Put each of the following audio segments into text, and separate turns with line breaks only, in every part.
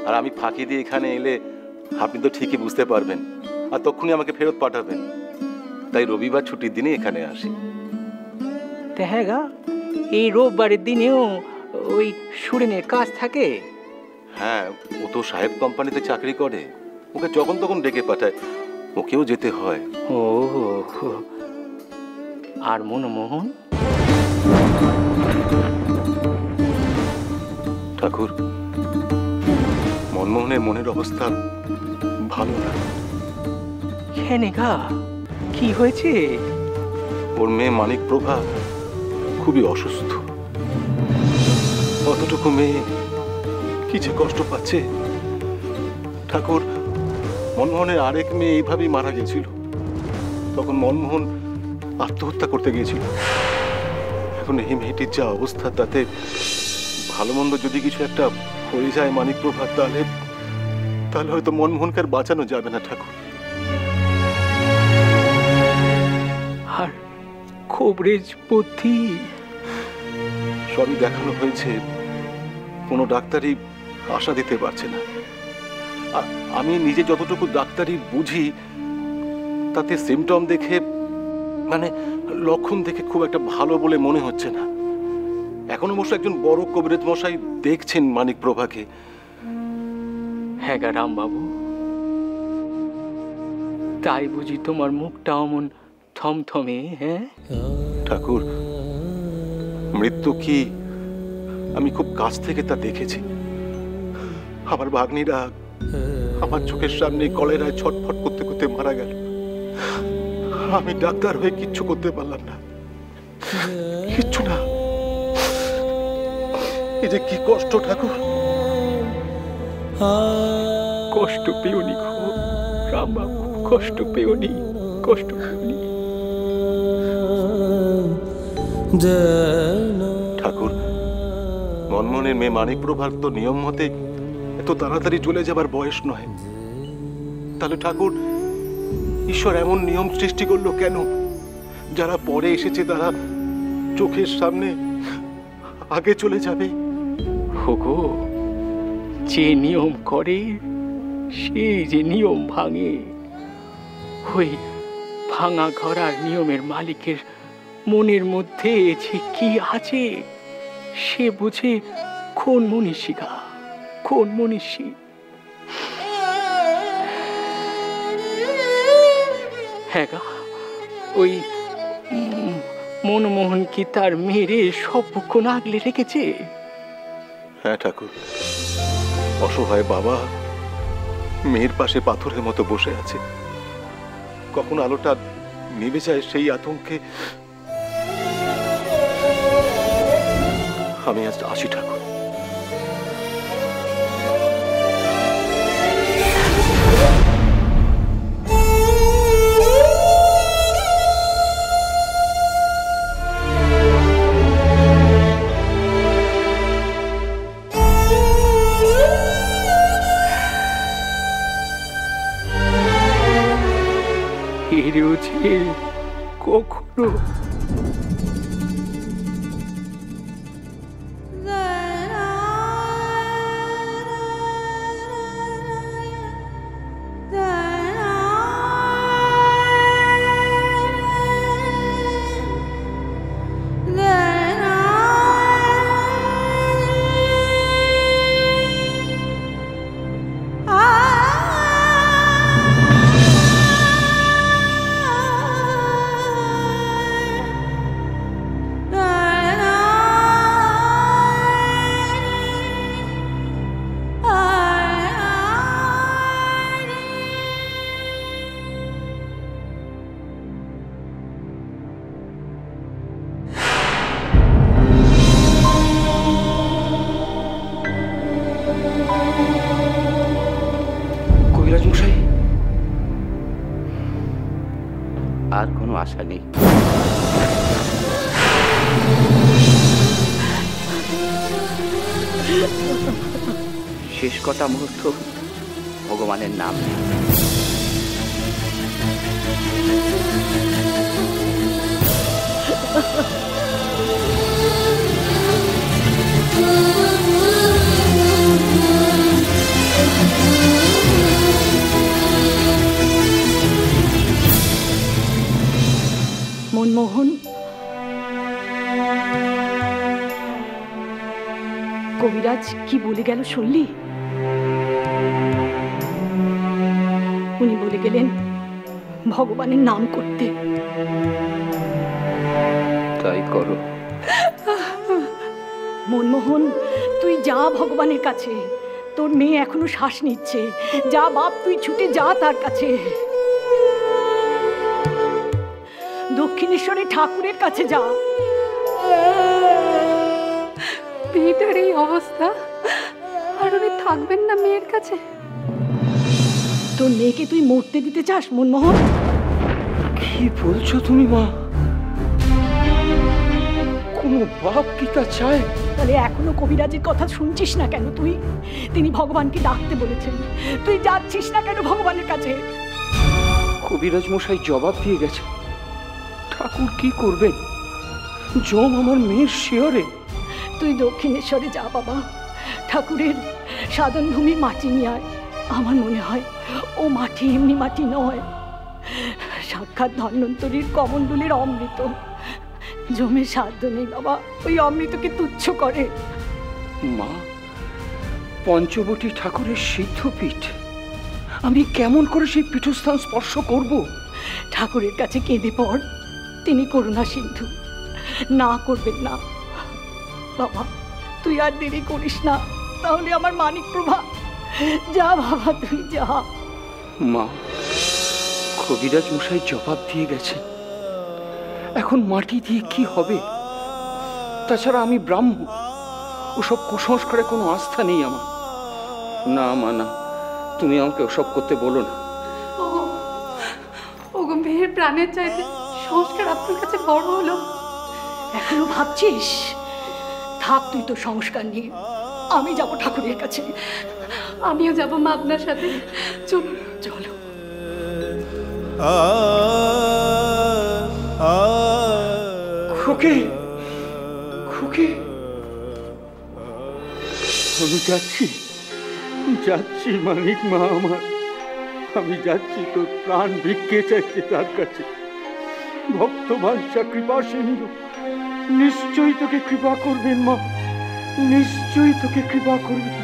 আর আমি ফাঁকি দিয়ে এখানে এলে আপনি তো ঠিকই বুঝতে পারবেন, আর তখনই আমাকে ফেরত পাঠাবেন। তাই রবিবার ছুটির দিনে এখানে আসি।
হ্যাঁ গা, এই রোববারের দিনেও ওই সুরেনের কাজ থাকে?
হ্যাঁ, ও তো সাহেব কোম্পানিতে চাকরি করে, ওকে যখন তখন ডেকে পাঠায়, ওকেও যেতে হয়।
ও, আর মনমোহন?
ঠাকুর, মনমোহনের মনের অবস্থা ভালো না।
কেন গা, কি হয়েছে?
ওর মেয়ে মানিক প্রভা খুবই অসুস্থ। অতটুকু মেয়ে কি যে কষ্ট পাচ্ছে। ঠাকুর, মনমোহনের আরেক মেয়ে এইভাবেই মারা গেছিল, তখন মনমোহন আত্মহত্যা করতে গিয়েছিল। এখন এই মেয়েটির যা অবস্থা, তাতে ভালো মন্দ যদি কিছু একটা হয়ে যায় মানিক প্রভা, তাহলে হয়তো মনমোহনকে আর বাঁচানো যাবে না। ঠাকুর,
আর খবরেজ বুদ্ধি
সবই দেখানো হয়েছে, কোনো ডাক্তারই আশা দিতে পারছে না। আমি নিজে যতটুকু ডাক্তারি বুঝি, তাতে সিমটম দেখে, মানে লক্ষণ দেখে খুব একটা ভালো বলে মনে হচ্ছে না। এখন অবশ্য একজন বড় কবিরাজ মশাই দেখছেন মানিক প্রভাকে।
হ্যাঁ গা রামবাবু, তাই বুঝি তোমার মুখটা অমন থমথমে? হ্যাঁ
ঠাকুর, মৃত্যু কি আমি খুব কাছ থেকে তা দেখেছি। আমার ভাগ্নিরা আমার চোখের সামনে কলেরায় ছটফট করতে করতে মারা গেল। আমি ডাক্তার হয়ে কিচ্ছু করতে পারলাম না, কিচ্ছু না। এই যে কি কষ্ট ঠাকুর।
কষ্ট পেওনি গো রামবাবু, কষ্ট পেওনি, কষ্ট পেওনি।
ঠাকুর, মনমোহনের মেয়ে মানিক প্রভার তো নিয়ম মতে এত তাড়াতাড়ি চলে যাবার বয়স নয়। তাহলে ঠাকুর, ঈশ্বর এমন নিয়ম সৃষ্টি করলো কেন? যারা পরে এসেছে তারা চোখের সামনে আগে চলে যাবে।
হোগো, যে নিয়ম করে সে যে নিয়ম ভাঙে, ওই ভাঙা ঘরার নিয়মের মালিকের মনের মধ্যে যে কি আছে সে বুঝে কোন মনীষিকা, কোন মনীষী। হ্যাঁ গা, ওই মনমোহন কি তার মেয়েরে সবক্ষণ আগলে রেখেছে?
হ্যাঁ ঠাকুর, অসহায় বাবা মেয়ের পাশে পাথরের মতো বসে আছে। কখন আলোটা নিভে যায় সেই আতঙ্কে আমি আজ আসি। ঠাকুর,
কখনো
আর কোনো আশা নেই। শেষ কটা মুহূর্ত ভগবানের নাম নেই।
কবিরাজ কি বলে গেল শুনলি? উনি বলে গেলেন ভগবানের নাম করতে।
তাই করো।
মনমোহন, তুই যা ভগবানের কাছে। তোর মেয়ে এখনো শ্বাস নিচ্ছে। যা বাপ, তুই ছুটে যা তার কাছে। দক্ষিণেশ্বরে ঠাকুরের কাছে যা।
মেয়েটার এই অবস্থা, আর উনি থাকবেন না মেয়ের কাছে?
তোর মেয়েকে তুই মরতে দিতে চাস মনমোহন?
কি বলছো তুমি মা? কোনো বাপ কি তা চায়?
তাহলে এখনো কবিরাজের কথা শুনছিস না কেন তুই? তিনি ভগবানকে ডাকতে বলেছেন, তুই যাচ্ছিস না কেন ভগবানের কাছে?
কবিরাজ মশাই জবাব দিয়ে গেছে। ঠাকুর কি করবেন? জম আমার মেয়ের শিয়রে।
তুই দক্ষিণেশ্বরে যা বাবা, ঠাকুরের সাধন ভূমির মাটি নিয়ে আয়। আমার মনে হয় ও মাটি এমনি মাটি নয়, সাক্ষাৎ ধন্বন্তরীর কমণ্ডলের অমৃত। জমের সাধ্য নেই বাবা ওই অমৃতকে তুচ্ছ করে।
মা, পঞ্চবটী ঠাকুরের সিদ্ধপীঠ, আমি কেমন করে সেই পীঠস্থান স্পর্শ করব?
ঠাকুরের কাছে কেঁদে পড়, তিনি করুণা সিন্ধু, না করবেন না। বাবা তুই আর দেরি করিস না, তাহলে আমার মানিক প্রভা। যা বাবা তুই যা।
মা, কবিরাজ মশাই জবাব দিয়ে গেছে। এখন মাটি দিয়ে কি হবে? তাছাড়া আমি ব্রাহ্মণ, ওসব কুসংস্কারে কোনো আস্থা নেই আমার। না মা না, তুমি আমাকে ওসব করতে বলো না।
ওগো, মেয়ের প্রাণের চাইতে সংস্কার আপনার কাছে বড় হলো।
এখনো ভাবছিস? থাক তুই তো সংস্কার নিয়ে, আমি যাব ঠাকুরের কাছে।
আমিও যাবো মা আপনার সাথে। চলুন।
চলো।
খুকি, খুকি, আমি যাচ্ছি, যাচ্ছি মানিক মা আমার। আমি যাচ্ছি তোর প্রাণ ভিক্ষে চাইতে তার কাছে। ভক্তবাঞ্ছা কৃপা সিন্ধু নিশ্চয়ই তোকে কৃপা করবেন মা, নিশ্চয়ই তোকে কৃপা করবেন।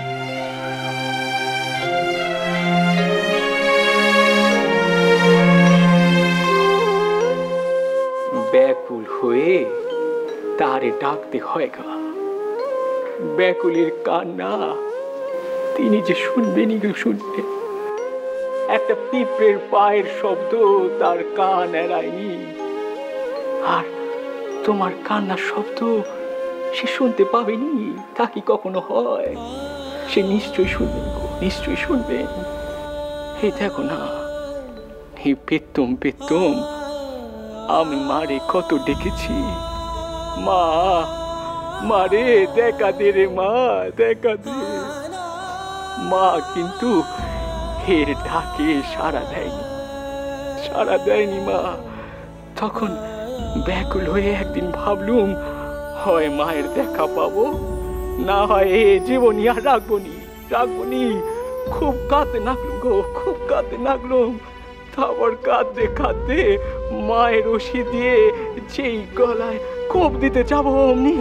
ব্যাকুল হয়ে তারে ডাকতে হয় গা। ব্যাকুলের কান্না তিনি যে শুনবেনই গো, শুনবেন। একটা পিঁপড়ের পায়ের শব্দ তার কান এড়ায়নি, আর তোমার কান্নার শব্দ সে শুনতে পাবেনি তা কি কখনো হয়? সে নিশ্চয়ই শুনবেন গো, নিশ্চয়ই শুনবেন। এই দেখো না, এই পেতম পেতম আমি মারে কত ডেকেছি। মা, মারে দেখা দে রে মা, দেখা দে। মা কিন্তু এর ডাকে সাড়া দেয়নি, সাড়া দেয়নি মা। তখন ব্যাকুল হয়ে একদিন ভাবলুম, হয় মায়ের দেখা পাবো, না হয় এ জীবনী আর রাখবনি, রাখবনি। খুব কাঁদতে লাগলুম গো, খুব কাঁদতে লাগলুম। তারপর কাঁদতে কাঁদতে মায়ের রশি দিয়ে যেই গলায় কোপ দিতে যাব, অমনি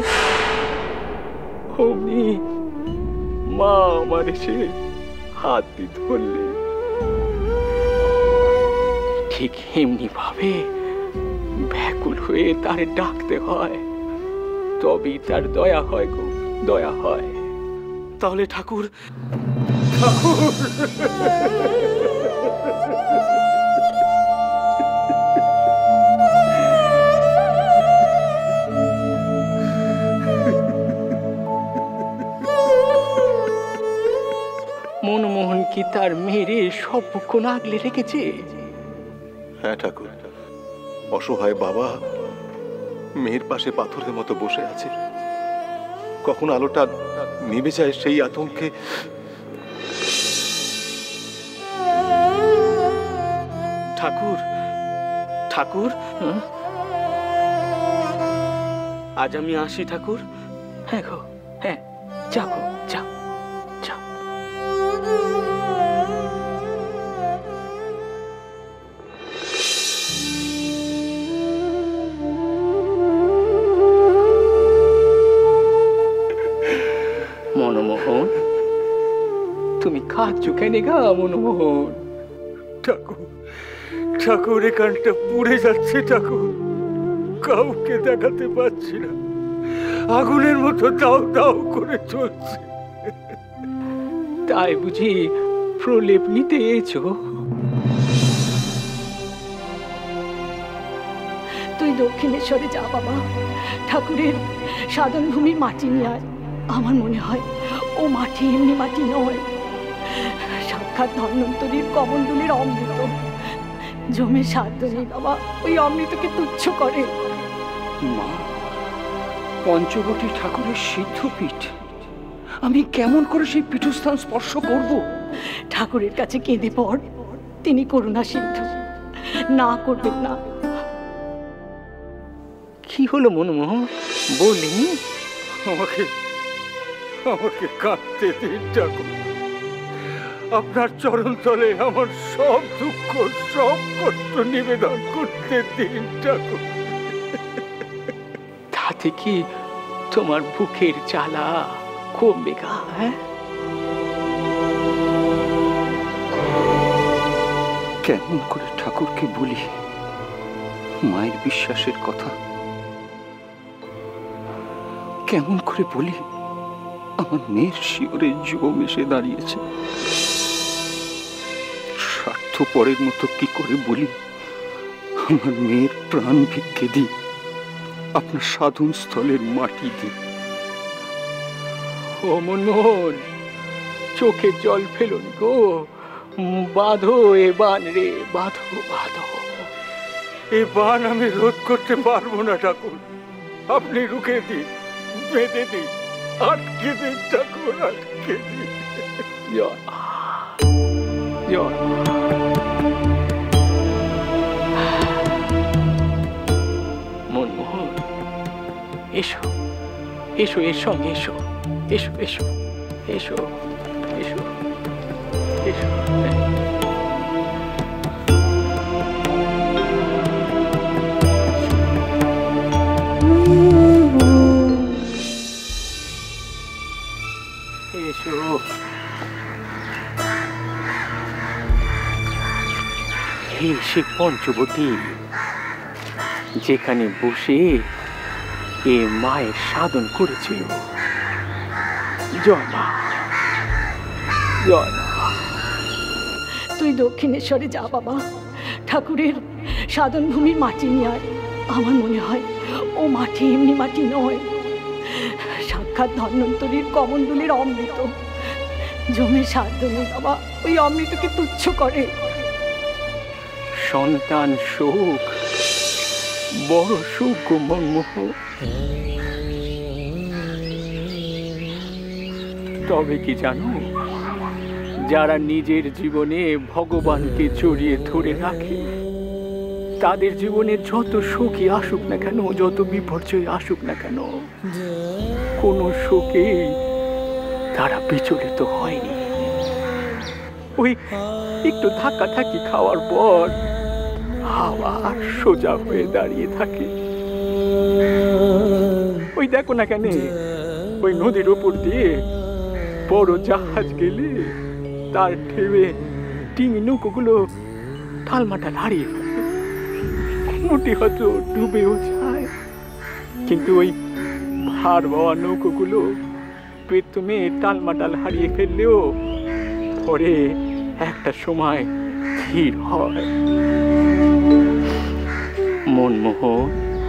অমনি মা আমার এসে হাত দিয়ে ধরলে। ঠিক এমনি ভাবে ব্যাকুল হয়ে তারে ডাকতে হয়, তবেই তার দয়া হয় গো, দয়া হয়। তাহলে ঠাকুর, ঠাকুর মনমোহন কি তার মেয়েরে সব পক্ষ আগলে রেখেছে?
হ্যাঁ ঠাকুর, অসহায় বাবা মেয়ের পাশে পাথরের মতো বসে আছে। কখন আলোটা নিভে যায় সেই আতঙ্কে
ঠাকুর, ঠাকুর, আজ আমি আসি ঠাকুর। হ্যাঁ গো, হ্যাঁ, যাও গো, যাও, যাও। মনমোহন, তুমি খাচ্ছ কেন গা মনমোহন?
ঠাকুর, ঠাকুর এখানটা পুড়ে যাচ্ছে ঠাকুর, কাউকে দেখাতে পাচ্ছি না, আগুনের মতো দাও দাও করে চলছে।
তাই বুঝি প্রলেপ নিতে এছো?
তুই দক্ষিণেশ্বরে যা বাবা, ঠাকুরের সাধন ভূমির মাটি নিয়ে আয়। আমার মনে হয় ও মাটি এমনি মাটি নয়, সাক্ষাৎ ধন্বন্তরীর কমণ্ডলের অমৃত। জমে সাধ্য নেই বাবা ওই অমৃতকে তুচ্ছ করে।
মা, পঞ্চবটী ঠাকুরের সিদ্ধপীঠ, আমি কেমন করে সেই পীঠস্থান স্পর্শ করব?
ঠাকুরের কাছে কেঁদে পড়, তিনি করুণা সিন্ধু, না করবেন না।
কি হলো মনমোহন, বলিনি?
আমাকে আমাকে কাঁদতে দিন ঠাকুর, আপনার চরণ তলে আমার সব দুঃখ সব কষ্ট নিবেদন করতে দিন ঠাকুর।
তাতে কি তোমার বুকের জ্বালা কমবে গা? হ্যাঁ,
কেমন করে ঠাকুরকে বলি মায়ের বিশ্বাসের কথা? কেমন করে বলি আমার মেয়ের শিওরে জম এসে দাঁড়িয়েছে? স্বার্থপরের মতো কি করে বলি আমার মেয়ের প্রাণ ভিক্ষে দিই, আপনার সাধন স্থলের মাটি দিই?
ও মনমোহন, চোখে জল ফেলুন গো, বাঁধো এ বান রে, বাঁধো বাঁধো।
এই বান আমি রোধ করতে পারবো না ঠাকুর, আপনি রুখে দিন, বেঁধে দিন, আটকে দিন ঠাকুর, আটকে দিন।
জয় জয়। মনমোহন, এসো এসো, এর সঙ্গে এসো, এসো এসো এসো এসো এসো। এসো, হে সে পঞ্চবতী, যেখানে বসে এ মায়ের সাধন করেছিল। জয় মা, জয় মা।
তুই দক্ষিণেশ্বরে যা বাবা, ঠাকুরের সাধন ভূমির মাটি নিয়ে আয়। আমার মনে হয় ও মাটি এমনি মাটি নয়, সাক্ষাৎ ধন্বন্তরীর কমণ্ডলের অমৃত। জমে সাধ্য নেই বাবা ওই অমৃতকে তুচ্ছ করে।
সন্তান সুখ বড় সুখ গো মনমোহন। তবে কি জানো, যারা নিজের জীবনে ভগবানকে জড়িয়ে ধরে রাখে, তাদের জীবনে যত সুখই আসুক না কেন, যত বিপর্যয় আসুক না কেন, কোনো শোকে তারা বিচলিত হয়নি। ওই একটু ধাক্কাধাক্কি খাওয়ার পর আবার সোজা হয়ে দাঁড়িয়ে থাকে। ওই দেখো না কেন, ওই নদীর ওপর দিয়ে বড় জাহাজ গেলে তার ঢেউয়ে ডিঙি নৌকোগুলো টালমাটাল হারিয়ে ফেলে, কোনোটি হয়তো ডুবেও যায়, কিন্তু ওই ভার বাওয়া নৌকোগুলো প্রথমে টালমাটাল হারিয়ে ফেললেও পরে একটা সময় স্থির হয়। মনমোহন,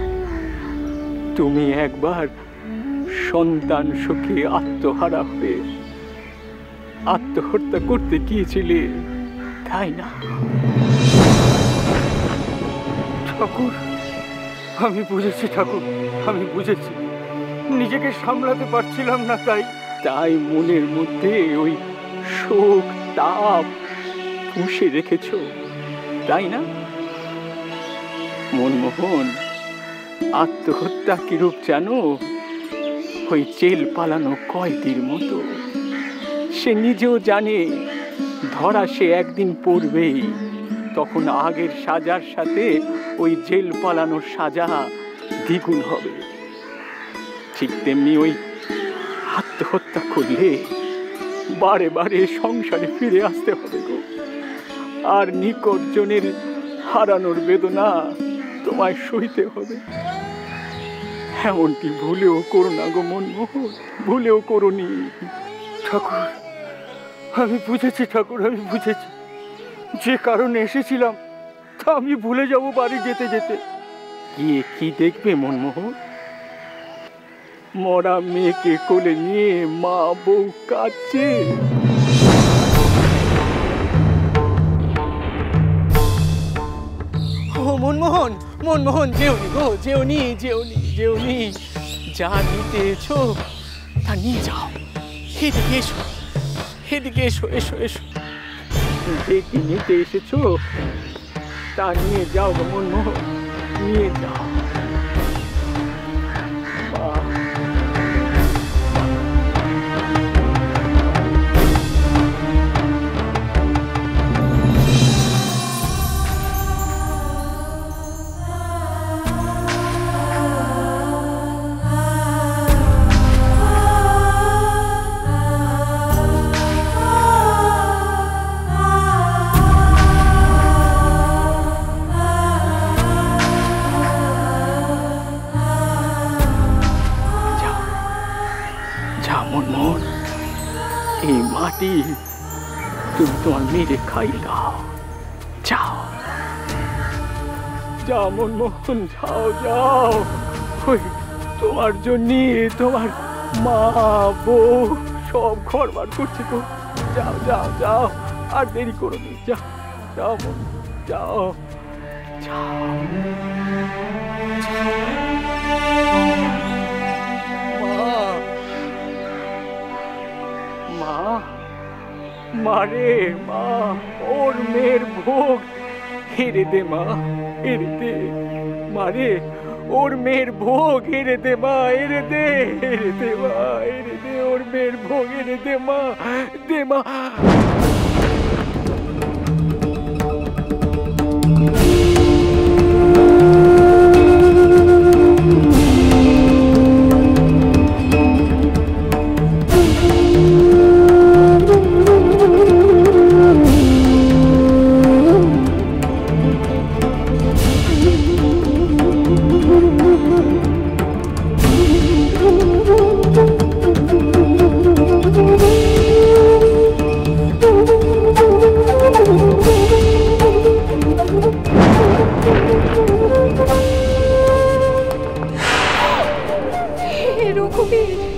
তুমি একবার সন্তান সুখে আত্মহারা হয়ে আত্মহত্যা করতে গিয়েছিলে, তাই না?
ঠাকুর, আমি বুঝেছি ঠাকুর, আমি বুঝেছি, নিজেকে সামলাতে পারছিলাম না,
তাই মনের মধ্যে ওই শোক তাপ পুষে রেখেছ, তাই না? মনমোহন, আত্মহত্যা কিরূপ জানো? ওই জেল পালানো কয়েদির মতো। সে নিজেও জানে ধরা সে একদিন পড়বেই, তখন আগের সাজার সাথে ওই জেল পালানোর সাজা দ্বিগুণ হবে। ঠিক তেমনি ওই আত্মহত্যা করলে বারে বারে সংসারে ফিরে আসতে হবে গো। আর নিকটজনের হারানোর বেদনা তোমায় সইতে হবে। এমনটি ভুলেও করো না গো মনমোহন, ভুলেও করোনি।
ঠাকুর, আমি বুঝেছি ঠাকুর, আমি বুঝেছি। যে কারণে এসেছিলাম তা আমি ভুলে যাব বাড়ি যেতে যেতে।
গিয়ে কি দেখবে মনমোহন? মরা মেয়েকে কোলে নিয়ে মা বউ কাঁদছে।
ও মনমোহন, মনমোহন, যেওনি গো, যেওনি, যেওনি, যেওনি। যা নিতে এসো তা নিয়ে যাও। এদিকে এসো, এদিকে এসো, এসো, এসো।
যে কি নিতে এসেছো তা নিয়ে যাও গো মনমোহন, নিয়ে যাও। মা, যা মনমোহন, এই মাটি তুমি তোমার মেয়েরে খাই দাও। যাও, যাও মনমোহন, যাও, যাও। ওই তোমার জন্য তোমার মা বউ সব ঘর বার করছে তো। যাও, যাও, যাও, আর দেরি করো নি। যাও, যাও মন, যাও, যাও। মা, মারে মা, ওর মেয়ের ভোগ হেরে দে মা, হেরে দে মারে, ওর মেয়ের ভোগ হেরে দে মা, হেরে দে, হেরে দে মা, হেরে দে, ওর মেয়ের ভোগ হেরে দে মা, দে মা।
রঘুবীর,